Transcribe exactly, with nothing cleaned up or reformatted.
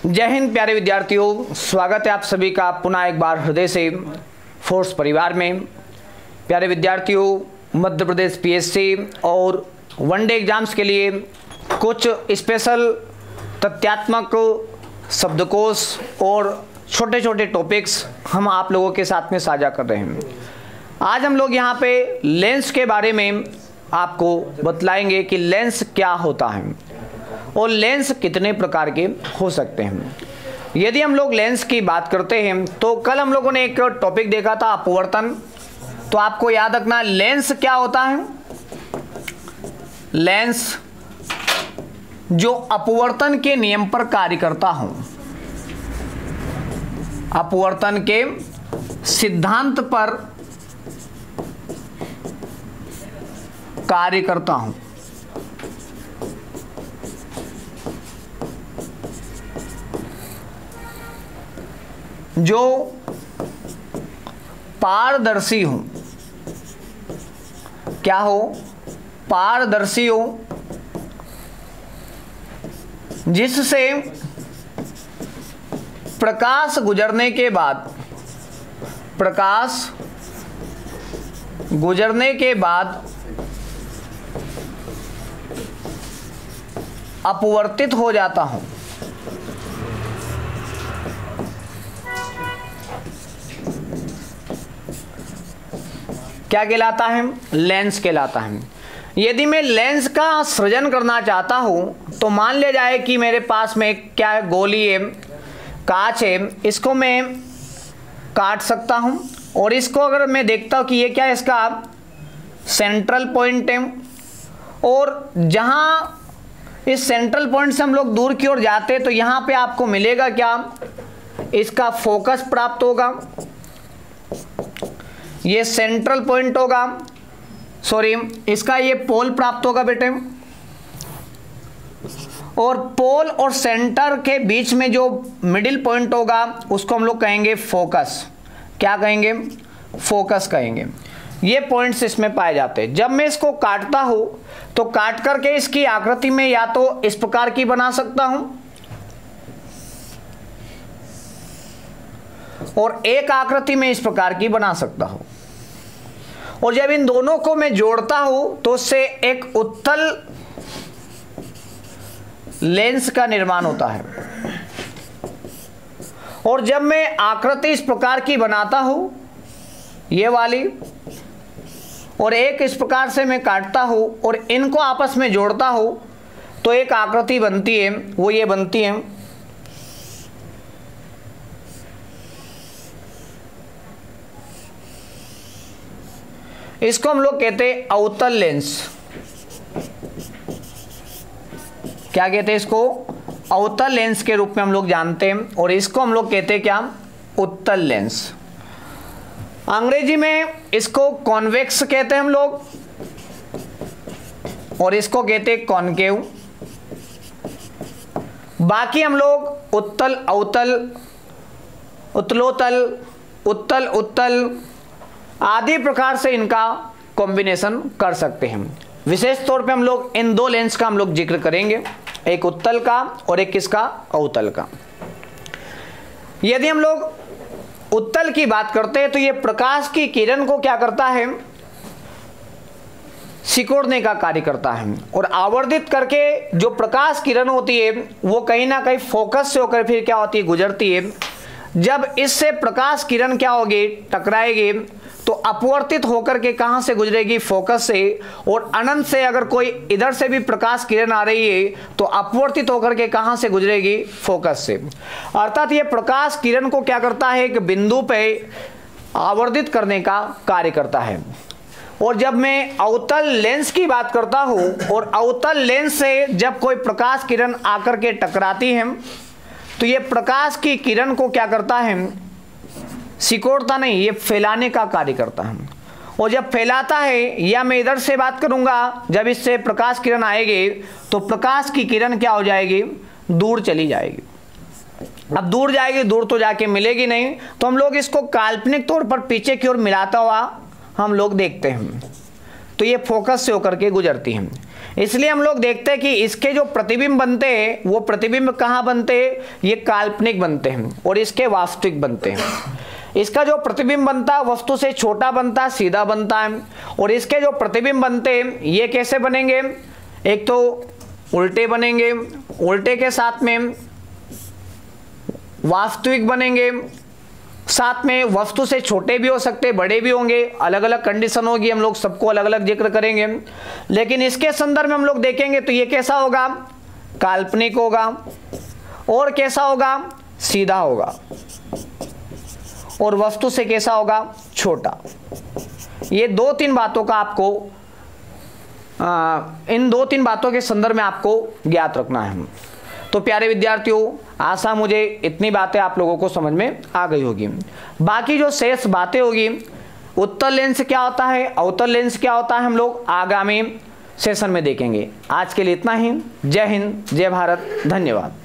जय हिंद प्यारे विद्यार्थियों, स्वागत है आप सभी का पुनः एक बार हृदय से फोर्स परिवार में। प्यारे विद्यार्थियों, मध्य प्रदेश पीएससी और वनडे एग्जाम्स के लिए कुछ स्पेशल तथ्यात्मक शब्दकोश और छोटे छोटे टॉपिक्स हम आप लोगों के साथ में साझा कर रहे हैं। आज हम लोग यहाँ पे लेंस के बारे में आपको बतलाएंगे कि लेंस क्या होता है और लेंस कितने प्रकार के हो सकते हैं। यदि हम लोग लेंस की बात करते हैं तो कल हम लोगों ने एक टॉपिक देखा था अपवर्तन। तो आपको याद रखना लेंस क्या होता है। लेंस जो अपवर्तन के नियम पर कार्य करता हो, अपवर्तन के सिद्धांत पर कार्य करता हूं। जो पारदर्शी हो, क्या हो? पारदर्शी हो, जिससे प्रकाश गुजरने के बाद प्रकाश गुजरने के बाद अपवर्तित हो जाता हूं। क्या कहलाता है? लेंस कहलाता है। यदि मैं लेंस का सृजन करना चाहता हूं तो मान लिया जाए कि मेरे पास में क्या है, गोली है, कांच है, इसको मैं काट सकता हूं और इसको अगर मैं देखता हूं कि ये क्या है, इसका सेंट्रल पॉइंट है और जहां इस सेंट्रल पॉइंट से हम लोग दूर की ओर जाते हैं तो यहां पे आपको मिलेगा क्या, इसका फोकस प्राप्त होगा। ये सेंट्रल पॉइंट होगा, सॉरी इसका ये पोल प्राप्त होगा बेटे, और पोल और सेंटर के बीच में जो मिडिल पॉइंट होगा उसको हम लोग कहेंगे फोकस। क्या कहेंगे? फोकस कहेंगे। ये पॉइंट्स इसमें पाए जाते हैं। जब मैं इसको काटता हूं तो काट करके इसकी आकृति में या तो इस प्रकार की बना सकता हूं और एक आकृति में इस प्रकार की बना सकता हूं, और जब इन दोनों को मैं जोड़ता हूं तो उससे एक उत्तल लेंस का निर्माण होता है। और जब मैं आकृति इस प्रकार की बनाता हूं, ये वाली, और एक इस प्रकार से मैं काटता हूं और इनको आपस में जोड़ता हूं तो एक आकृति बनती है, वो ये बनती है। इसको हम लोग कहते हैं अवतल लेंस। क्या कहते हैं इसको? अवतल लेंस के रूप में हम लोग जानते हैं, और इसको हम लोग कहते हैं क्या? उत्तल लेंस। अंग्रेजी में इसको कॉन्वेक्स कहते हैं हम लोग, और इसको कहते हैं कॉनकेव। बाकी हम लोग उत्तल अवतल, उत्तलोतल, उत्तल उत्तल आदि प्रकार से इनका कॉम्बिनेशन कर सकते हैं। विशेष तौर पे हम लोग इन दो लेंस का हम लोग जिक्र करेंगे, एक उत्तल का और एक किसका? अवतल का। यदि हम लोग उत्तल की बात करते हैं तो ये प्रकाश की किरण को क्या करता है? सिकोड़ने का कार्य करता है, और आवर्धित करके जो प्रकाश किरण होती है वो कहीं ना कहीं फोकस से होकर फिर क्या होती है? गुजरती है। जब इससे प्रकाश किरण क्या होगी? टकराएगी तो अपवर्तित होकर के कहां से गुजरेगी? फोकस से। और अनंत से अगर कोई इधर से भी प्रकाश किरण आ रही है तो अपवर्तित होकर के कहां से गुजरेगी? फोकस से। अर्थात ये प्रकाश किरण को क्या करता है? एक बिंदु पे आवर्धित करने का कार्य करता है। और जब मैं अवतल लेंस की बात करता हूं और अवतल लेंस से जब कोई प्रकाश किरण आकर के टकराती है तो ये प्रकाश की किरण को क्या करता है? सिकोड़ता नहीं, ये फैलाने का कार्य करता है। और जब फैलाता है, या मैं इधर से बात करूंगा, जब इससे प्रकाश किरण आएगी तो प्रकाश की किरण क्या हो जाएगी? दूर चली जाएगी। अब दूर जाएगी, दूर तो जाके मिलेगी नहीं, तो हम लोग इसको काल्पनिक तौर पर पीछे की ओर मिलाता हुआ हम लोग देखते हैं। तो ये फोकस से होकर के गुजरती हैं। इसलिए हम लोग देखते हैं कि इसके जो प्रतिबिंब बनते हैं वो प्रतिबिंब कहाँ बनते हैं, ये काल्पनिक बनते हैं और इसके वास्तविक बनते हैं। इसका जो प्रतिबिंब बनता है वस्तु से छोटा बनता है, सीधा बनता है, और इसके जो प्रतिबिंब बनते हैं ये कैसे बनेंगे, एक तो उल्टे बनेंगे, उल्टे के साथ में वास्तविक बनेंगे, साथ में वस्तु से छोटे भी हो सकते, बड़े भी होंगे, अलग अलग कंडीशन होगी, हम लोग सबको अलग अलग जिक्र करेंगे। लेकिन इसके संदर्भ में हम लोग देखेंगे तो ये कैसा होगा, काल्पनिक होगा, और कैसा होगा, सीधा होगा, और वस्तु से कैसा होगा, छोटा। ये दो तीन बातों का आपको आ, इन दो तीन बातों के संदर्भ में आपको ज्ञात रखना है। तो प्यारे विद्यार्थियों, आशा मुझे इतनी बातें आप लोगों को समझ में आ गई होगी। बाकी जो शेष बातें होगी, उत्तल लेंस क्या होता है, अवतल लेंस क्या होता है, हम लोग आगामी सेशन में देखेंगे। आज के लिए इतना ही। जय हिंद, जय भारत, धन्यवाद।